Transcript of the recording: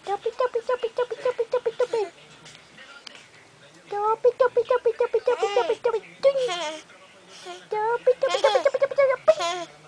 Topi, topi, topi, topi, topi, topi, topi. Topi, topi, topi, topi, topi, topi, topi. Topi, topi, topi, topi, topi, topi.